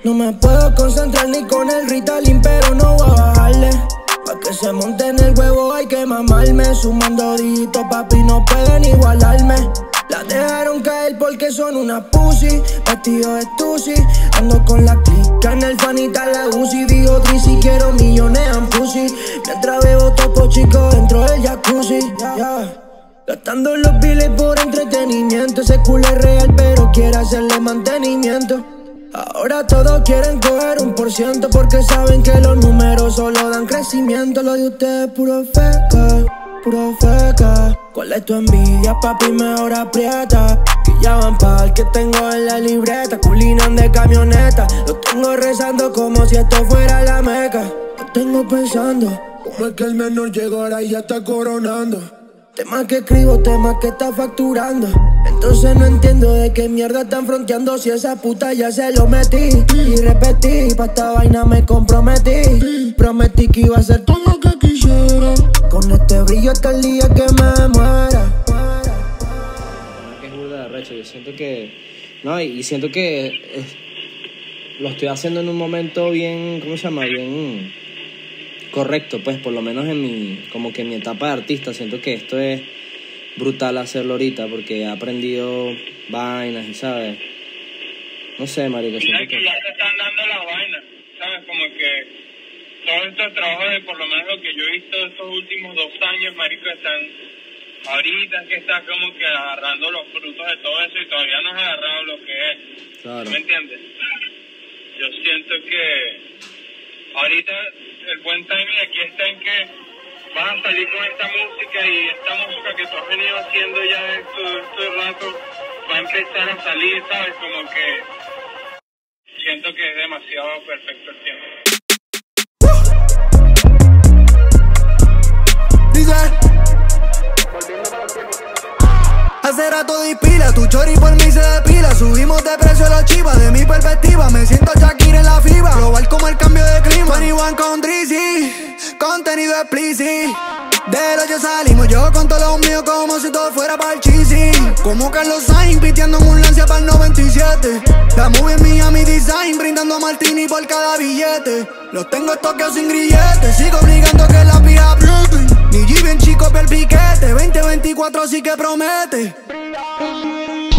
No me puedo concentrar ni con el Ritalin, pero no voy a bajarle. Pa' que se monte en el huevo hay que mamarme. Sumando dígitos, papi, no pueden igualarme. La dejaron caer porque son una pussy. Vestido de Tusi, ando con la clica en el fanita la Uzi. Digo Trisi, quiero millones en pussy. Mientras bebo topo chico dentro del jacuzzi, gastando los biles por entretenimiento. Ese culo es real pero quiere hacerle mantenimiento. Ahora todos quieren coger 1% porque saben que los números solo dan crecimiento. Lo de ustedes es puro feca, puro feca. ¿Cuál es tu envidia, papi? Mejor aprieta. Que ya van pa'l que tengo en la libreta. Culinan de camioneta. Lo tengo rezando como si esto fuera la meca. Lo tengo pensando, ¿cómo es que el menor llegó ahora y ya está coronando? Temas que escribo, temas que está facturando. Entonces no entiendo de qué mierda están fronteando. Si esa puta ya se lo metí y repetí, pa' esta vaina me comprometí. Prometí que iba a hacer todo lo que quisiera. Con este brillo hasta el día que me muera. Que es burda de arrecho. Yo siento que... No, y siento que lo estoy haciendo en un momento bien... ¿Cómo se llama? Bien... correcto, pues, por lo menos en mi... Como que en mi etapa de artista. Siento que esto es brutal hacerlo ahorita porque he aprendido vainas y, ¿sabes? No sé, marico, siento que ya te están dando las vainas, ¿sabes? Como que todos estos trabajos de por lo menos lo que yo he visto estos últimos 2 años, marico, están... Ahorita es que estás como que agarrando los frutos de todo eso y todavía no has agarrado lo que es. Claro. ¿Me entiendes? Yo siento que ahorita el buen timing aquí está en que vas a salir con esta música y esta música que tú has venido haciendo ya este rato va a empezar a salir, ¿sabes? Como que siento que es demasiado perfecto el tiempo. Hace rato dispila, tu chori por mí se depila. Subimos de precio a los chivas, de mi perspectiva me siento Shakira en la FIBA. Global como el cambio de clima, 21 con Drizzy, contenido explícito. Del hoyo salimos, yo con todos los míos como si todo fuera pa'l cheesy. Como Carlos Sainz, piteando en un Lancia pa'l 97. La movie en Miami Design, brindando martini por cada billete. Los tengo toqueos sin grilletes, sigo obligando que la pija apriete. Mi G bien chico per piquete, 2024 sí que promete.